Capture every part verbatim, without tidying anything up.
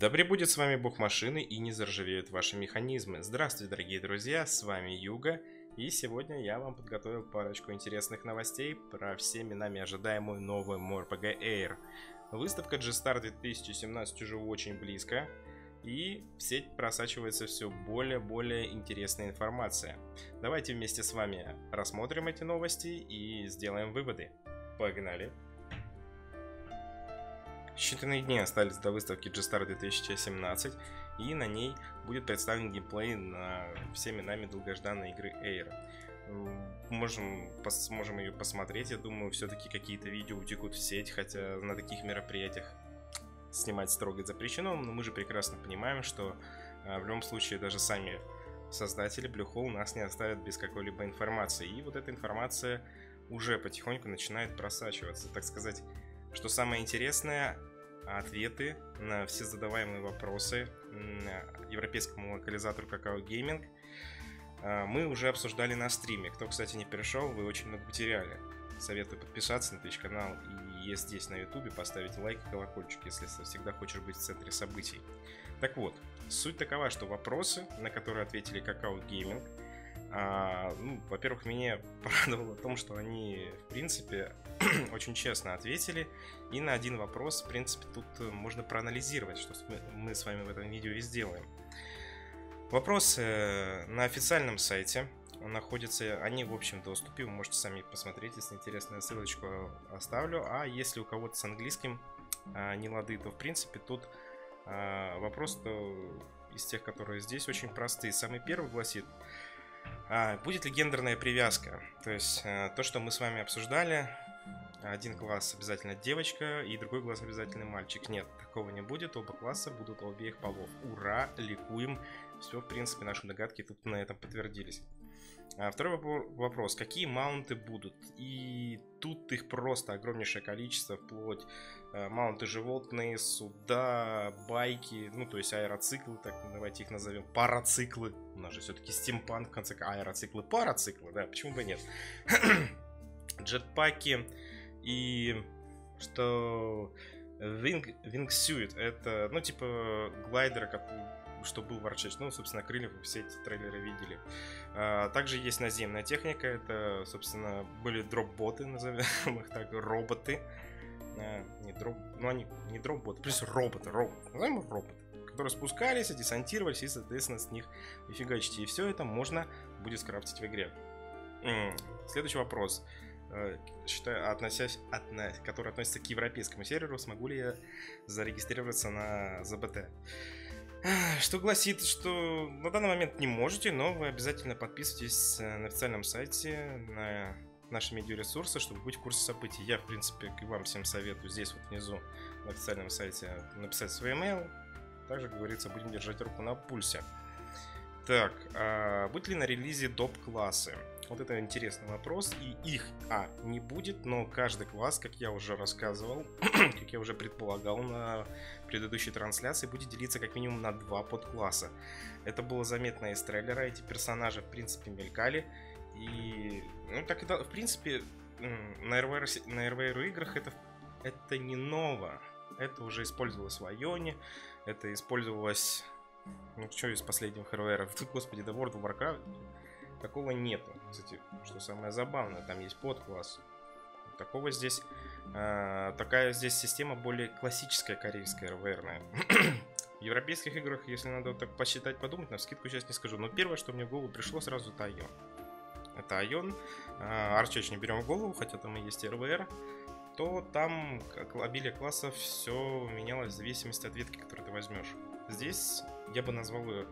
Да пребудет с вами бог машины и не заржавеют ваши механизмы. Здравствуйте, дорогие друзья, с вами Юга. И сегодня я вам подготовил парочку интересных новостей про всеми нами ожидаемую новую Morpg Air. Выставка G-Star две тысячи семнадцать уже очень близко, и в сеть просачивается все более-более интересная информация. Давайте вместе с вами рассмотрим эти новости и сделаем выводы. Погнали! Считанные дни остались до выставки G-Star две тысячи семнадцать, и на ней будет представлен геймплей на всеми нами долгожданной игры Air. Можем, пос, можем ее посмотреть, я думаю, все-таки какие-то видео утекут в сеть, хотя на таких мероприятиях снимать строго запрещено, но мы же прекрасно понимаем, что а, в любом случае даже сами создатели Bluehole нас не оставят без какой-либо информации, и вот эта информация уже потихоньку начинает просачиваться, так сказать. Что самое интересное, ответы на все задаваемые вопросы европейскому локализатору Какао Гейминг мы уже обсуждали на стриме. Кто, кстати, не перешел, вы очень много потеряли. Советую подписаться на Twitch канал и есть здесь на ютубе, поставить лайк и колокольчик, если всегда хочешь быть в центре событий. Так вот, суть такова, что вопросы, на которые ответили Какао Гейминг, А, ну, во-первых, меня порадовало в том, что они, в принципе, очень честно ответили. И на один вопрос, в принципе, тут можно проанализировать, что мы с вами в этом видео и сделаем. Вопросы на официальном сайте находятся, они в общем доступе. Вы можете сами посмотреть, если интересно, я ссылочку оставлю. А если у кого-то с английским а, не лады, то, в принципе, тут а, вопрос из тех, которые здесь, очень простые. Самый первый гласит: А, будет ли гендерная привязка? То есть а, то, что мы с вами обсуждали, один класс обязательно девочка и другой класс обязательно мальчик. Нет, такого не будет, оба класса будут у обеих полов. Ура, ликуем. Все, в принципе, наши догадки тут на этом подтвердились. А, второй вопрос: какие маунты будут? И тут их просто огромнейшее количество, вплоть а, маунты животные, суда, байки, ну то есть аэроциклы, так давайте их назовем, парациклы. У нас же все-таки стимпанк, в конце концов, аэроциклы, парациклы, да, почему бы нет? Джетпаки и что Wing, Wingsuit, это, ну типа глайдера, который, что был в Арчеч, ну, собственно, крылья вы все эти трейлеры видели. А, также есть наземная техника, это, собственно, были дроп-боты, назовем их так, роботы. А, не дроп, ну, они не дроп-боты, плюс роботы, роботы, назовем их роботы, которые спускались, десантировались и, соответственно, с них фигачите. И все это можно будет скрафтить в игре. М-м. Следующий вопрос. Считаю, относясь, отно, который относится к европейскому серверу, смогу ли я зарегистрироваться на зэ бэ тэ? Что гласит, что на данный момент не можете, но вы обязательно подписывайтесь на официальном сайте, на наши медиаресурсы, чтобы быть в курсе событий. Я, в принципе, к вам всем советую здесь вот внизу на официальном сайте написать свой email. Также, как говорится, будем держать руку на пульсе. Так, а будет ли на релизе доп-классы? Вот это интересный вопрос, и их, а, не будет, но каждый класс, как я уже рассказывал, как я уже предполагал на предыдущей трансляции, будет делиться как минимум на два подкласса. Это было заметно из трейлера, эти персонажи, в принципе, мелькали, и, ну, так это, в принципе, на эр ви ар играх это, это не ново, это уже использовалось в Айоне, это использовалось, ну, что из последних эр ви ар, господи, да World of Warcraft. Такого нету. Кстати, что самое забавное, там есть подкласс. Такого здесь... Э, такая здесь система более классическая корейская, эр ви ар-ная. В европейских играх, если надо вот так посчитать, подумать, навскидку сейчас не скажу. Но первое, что мне в голову пришло сразу, это Айон. Это Айон. Арчеч не берем в голову, хотя там и есть эр ви ар. То там обилие классов все менялось в зависимости от ветки, которую ты возьмешь. Здесь я бы назвал ее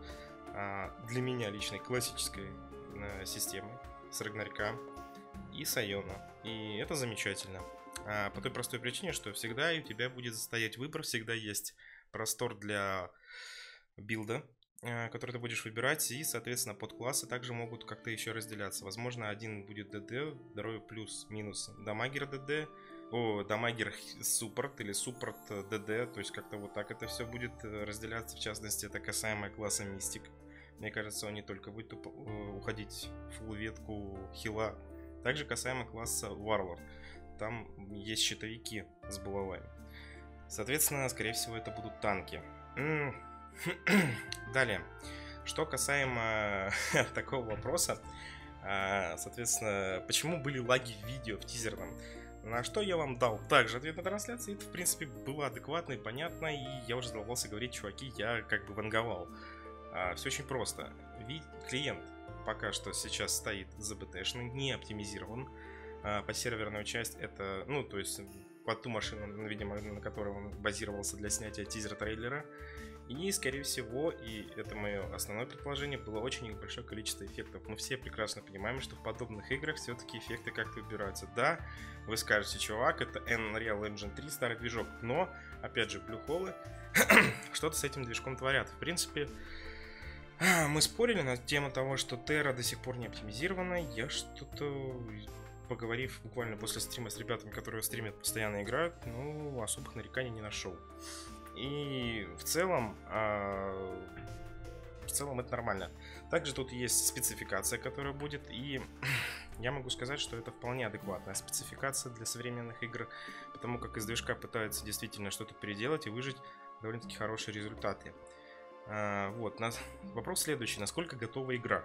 для меня личной классической системы с Рагнарька и с Айона. И это замечательно. А, по той простой причине, что всегда у тебя будет стоять выбор, всегда есть простор для билда, а, который ты будешь выбирать, и, соответственно, подклассы также могут как-то еще разделяться. Возможно, один будет ДД, второй плюс-минус дамагер ДД, о, дамагер суппорт или суппорт ДД, то есть как-то вот так это все будет разделяться. В частности, это касаемо класса Мистик. Мне кажется, он не только будет уходить в фулл ветку хила. Также касаемо класса Warlord. Там есть щитовики с булавами. Соответственно, скорее всего, это будут танки. Далее. Что касаемо такого вопроса, соответственно, почему были лаги в видео, в тизерном? На что я вам дал также ответ на трансляции. Это, в принципе, было адекватно и понятно. И я уже задолбался говорить, чуваки, я как бы ванговал. а, Все очень просто. Вид клиент пока что сейчас стоит зэ бэ тэ-шный, не оптимизирован. а, По серверную часть это, ну, то есть под ту машину, видимо, на которой он базировался для снятия тизера-трейлера. И, скорее всего, и это мое основное предположение, было очень большое количество эффектов. Мы все прекрасно понимаем, что в подобных играх все-таки эффекты как-то убираются. Да, вы скажете, чувак, это Unreal Engine три, старый движок, но, опять же, Bluehole что-то с этим движком творят. В принципе, мы спорили на тему того, что Terra до сих пор не оптимизирована. Я что-то, поговорив буквально после стрима с ребятами, которые стримят, постоянно играют, ну, особых нареканий не нашел. И в целом, э, в целом это нормально. Также тут есть спецификация, которая будет, и я могу сказать, что это вполне адекватная спецификация для современных игр, потому как из движка пытаются действительно что-то переделать и выжить довольно-таки хорошие результаты. Э, вот, на... вопрос следующий: насколько готова игра?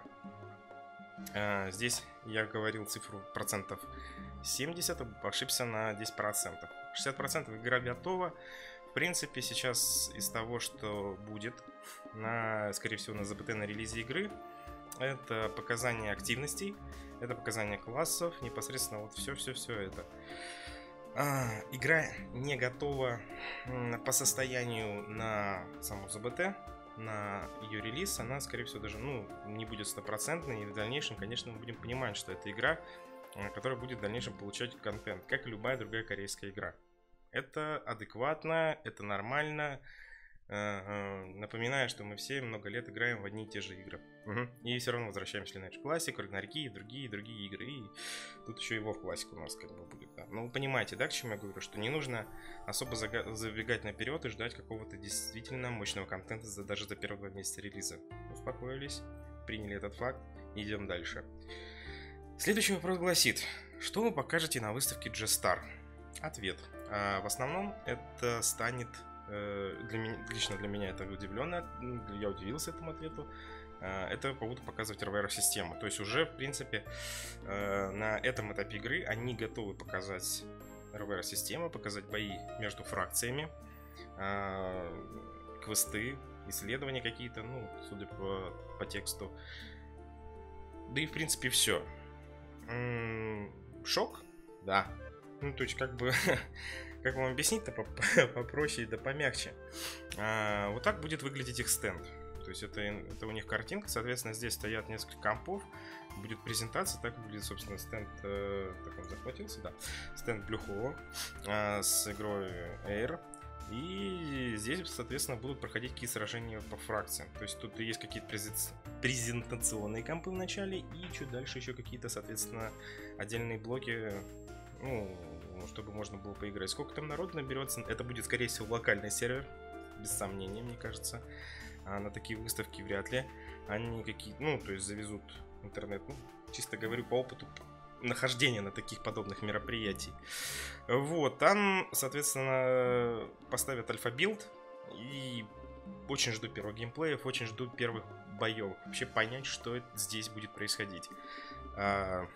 Э, здесь я говорил цифру процентов семьдесят, ошибся на десять процентов. шестьдесят процентов игра готова. В принципе, сейчас из того, что будет, на, скорее всего, на зэ бэ тэ, на релизе игры, это показания активностей, это показания классов, непосредственно вот все-все-все это. А, игра не готова по состоянию на саму зэ бэ тэ, на ее релиз, она, скорее всего, даже, ну, не будет стопроцентной, и в дальнейшем, конечно, мы будем понимать, что это игра, которая будет в дальнейшем получать контент, как и любая другая корейская игра. Это адекватно, это нормально. Напоминаю, что мы все много лет играем в одни и те же игры. Угу. И все равно возвращаемся в Lineage Classic, Ragnarok и другие, другие игры. И тут еще и WoW Classic у нас как бы будет. Да. Но вы понимаете, да, к чему я говорю? Что не нужно особо забегать наперед и ждать какого-то действительно мощного контента за, даже за первые два месяца релиза. Успокоились, приняли этот факт, идем дальше. Следующий вопрос гласит: что вы покажете на выставке G-Star? Ответ. В основном это станет, для меня, лично для меня это удивленно, я удивился этому ответу, это будут показывать эр ви ар-систему. То есть уже, в принципе, на этом этапе игры они готовы показать эр ви ар-систему, показать бои между фракциями, квесты, исследования какие-то, ну, судя по, по тексту. Да и, в принципе, все. Шок? Да. Ну, то есть, как бы, как вам объяснить-то попроще да помягче. А, вот так будет выглядеть их стенд. То есть, это, это у них картинка, соответственно, здесь стоят несколько компов, будет презентация, так будет, собственно, стенд, э, так он захватился, да, стенд Bluehole э, с игрой Air. И здесь, соответственно, будут проходить какие-то сражения по фракциям. То есть тут есть какие-то презентационные компы в начале, и чуть дальше еще какие-то, соответственно, отдельные блоки, ну, чтобы можно было поиграть. Сколько там народу наберется, это будет, скорее всего, локальный сервер, без сомнения, мне кажется. А на такие выставки вряд ли. Они какие, ну, то есть завезут интернет, ну, чисто говорю по опыту нахождения на таких подобных мероприятий. Вот, там, соответственно, поставят альфа-билд, и очень жду первых геймплеев, очень жду первых боев, вообще понять, что здесь будет происходить. А,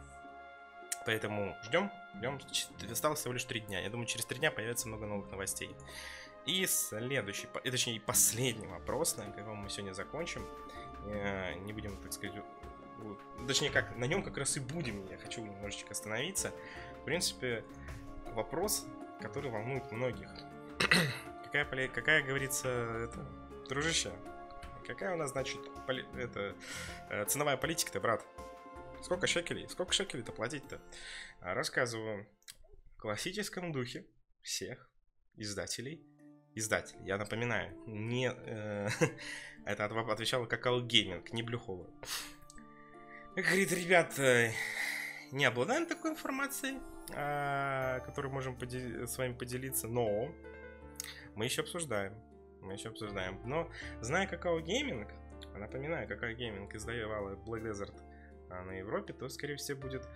поэтому ждем, ждем, осталось всего лишь три дня, я думаю, через три дня появится много новых новостей. И следующий, точнее, последний вопрос, на котором мы сегодня закончим, не будем, так сказать, точнее, как, на нем как раз и будем, я хочу немножечко остановиться. В принципе, вопрос, который волнует многих. Какая, какая, говорится, это, дружище, какая у нас, значит, поли, это, ценовая политика-то, брат? Сколько шекелей? Сколько шекелей-то платить-то? Рассказываю. В классическом духе всех издателей, издателей, я напоминаю, не, э, это отвечала Какао Гейминг, не Bluehole. Говорит, ребят, не обладаем такой информацией, которой можем подел- с вами поделиться, но мы еще обсуждаем, мы еще обсуждаем. Но, зная Какао Гейминг, напоминаю, Какао Гейминг издавала Black Desert на Европе, то, скорее всего, будет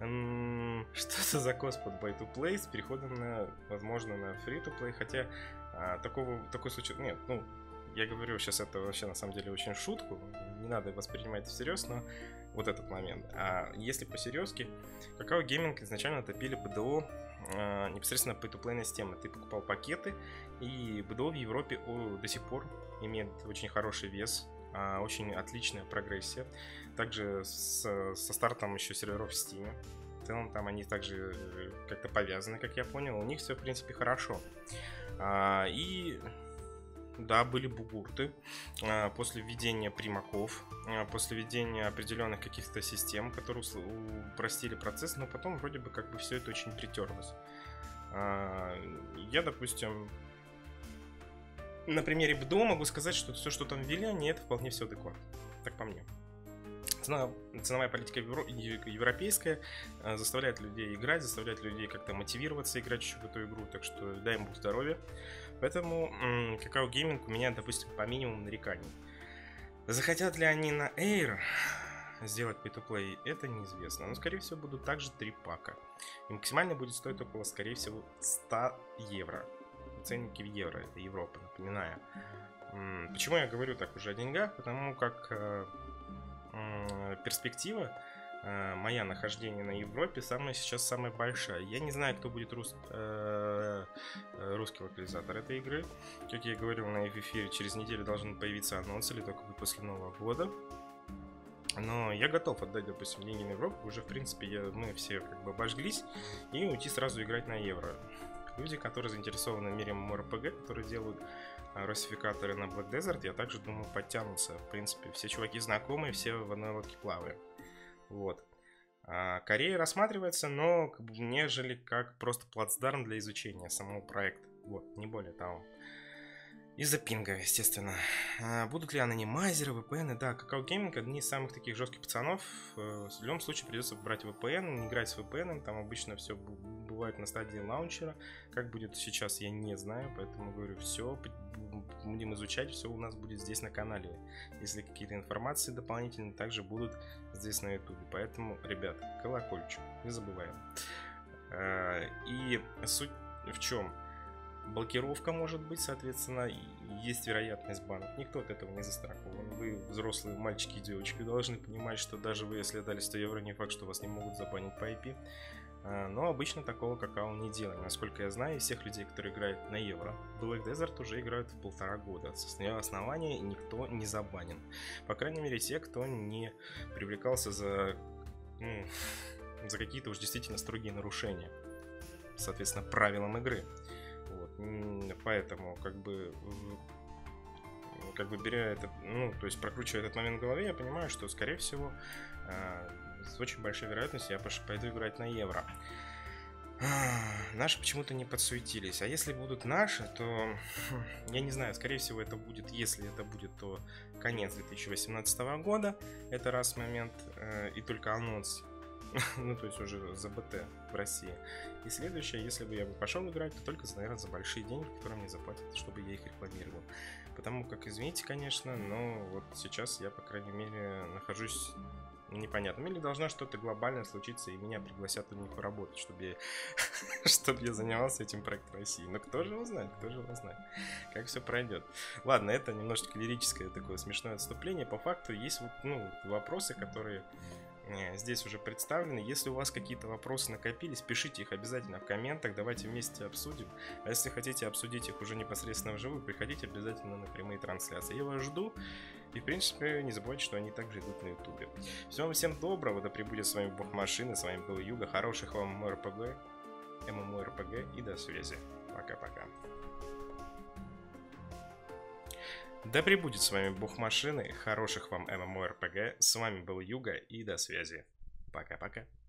м- что-то за кос под buy to play с переходом на, возможно, на free to play, хотя А, такого, такой случай... Нет, ну, я говорю сейчас это вообще на самом деле очень в шутку. Не надо воспринимать это всерьез, но вот этот момент. А если по-серьезки, Kakao Gaming изначально топили би ди о а, непосредственно pay-to-play системы. Ты покупал пакеты, и би ди о в Европе о, до сих пор имеет очень хороший вес, а, очень отличная прогрессия. Также с, со стартом еще серверов в Steam. В целом там они также как-то повязаны, как я понял. У них все, в принципе, хорошо. А, и да, были бугурты а, после введения примаков, а, после введения определенных каких-то систем, которые упростили процесс, но потом вроде бы как бы все это очень притерлось. А, я, допустим, на примере би ди о могу сказать, что все, что там ввели, они это вполне все адекватно. Так по мне. Цена, ценовая политика евро, европейская э, заставляет людей играть, заставляет людей как-то мотивироваться играть еще в эту игру, так что дай им Бог здоровья. Поэтому м, Kakao Gaming у меня, допустим, по минимуму нареканий. Захотят ли они на Air сделать pay-to-play, это неизвестно. Но, скорее всего, будут также три пака. И максимально будет стоить около, скорее всего, сто евро. Ценники в евро, это Европа, напоминаю. М, почему я говорю так уже о деньгах? Потому как... Э, перспектива э, моя нахождение на Европе самая сейчас самая большая. Я не знаю, кто будет рус, э, русский локализатор этой игры. Как я говорил на эфире, через неделю должен появиться анонс, или только после Нового года. Но я готов отдать, допустим, деньги на Европу. Уже, в принципе, я, мы все как бы обожглись и уйти сразу играть на евро. Люди, которые заинтересованы в мире MMORPG, которые делают русификаторы на Black Desert, я также думаю, подтянутся. В принципе, все чуваки знакомые, все в одной лодке плаваем. Вот. А Корея рассматривается, но как бы, нежели как просто плацдарм для изучения самого проекта. Вот, не более того. Из-за пинга, естественно. А будут ли анонимайзеры, ви пи эн? Да, Kakao Gaming одни из самых таких жестких пацанов. В любом случае придется брать ви пи эн, не играть с ви пи эн. Там обычно все бывает на стадии лаунчера. Как будет сейчас, я не знаю, поэтому говорю, все, будем изучать, все у нас будет здесь на канале. Если какие-то информации дополнительные, также будут здесь на ютубе. Поэтому, ребят, колокольчик, не забываем. И суть в чем? Блокировка может быть, соответственно, есть вероятность банов. Никто от этого не застрахован. Вы, взрослые мальчики и девочки, должны понимать, что даже вы, если дали сто евро, не факт, что вас не могут забанить по ай пи. Но обычно такого какао не делаем. Насколько я знаю, из всех людей, которые играют на евро, Black Desert уже играют в полтора года. С основания никто не забанен. По крайней мере, те, кто не привлекался за, ну, за какие-то уж действительно строгие нарушения, соответственно, правилам игры. Вот. Поэтому, как бы, как бы беря это, ну, то есть прокручивая этот момент в голове, я понимаю, что, скорее всего, с очень большой вероятностью я пойду играть на евро. Наши почему-то не подсуетились. А если будут наши, то, я не знаю, скорее всего, это будет, если это будет, то конец две тысячи восемнадцатого года. Это раз момент, и только анонс. Ну, то есть уже за би ти в России. И следующее, если бы я бы пошел играть, то только, наверное, за большие деньги, которые мне заплатят, чтобы я их рекламировал. Потому как, извините, конечно, но вот сейчас я, по крайней мере, нахожусь непонятно. Или должна что-то глобальное случиться, и меня пригласят у них поработать, чтобы я, чтобы я занимался этим проектом России. Но кто же его знает, кто же его знает, как все пройдет. Ладно, это немножечко лирическое такое смешное отступление. По факту есть вот, ну, вопросы, которые здесь уже представлены. Если у вас какие-то вопросы накопились, пишите их обязательно в комментах, давайте вместе обсудим. А если хотите обсудить их уже непосредственно вживую, приходите обязательно на прямые трансляции. Я вас жду. И, в принципе, не забывайте, что они также идут на ютубе. Всего всем доброго, да пребудет с вами Бог Машины, с вами был Юга, хороших вам ММОРПГ, ММОРПГ и до связи. Пока-пока. Да пребудет с вами Бог Машины, хороших вам ММОРПГ, с вами был Юга и до связи. Пока-пока.